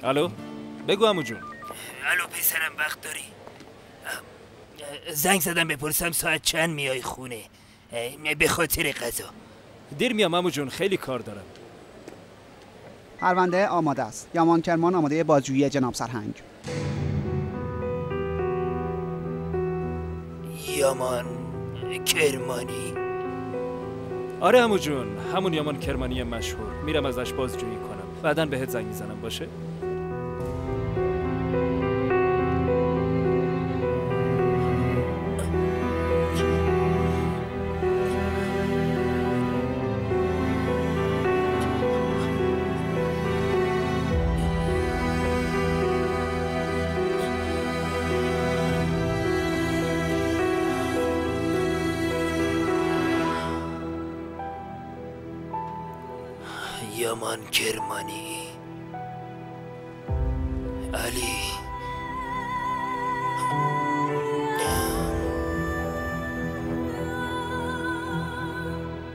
الو بگو عمو جون. الو پسرم، وقت داری؟ زنگ زدم بپرسم ساعت چند میای خونه به خاطر غذا. دیر میام عمو جون، خیلی کار دارم. پرونده آماده است. یامان کرمان آماده بازجویی جناب سرهنگ. یامان کرمانی؟ آره عمو جون، همون یامان کرمانی مشهور. میرم ازش بازجویی کنم، بعداً بهت زنگ میزنم. باشه؟ یامان کرمانی. علی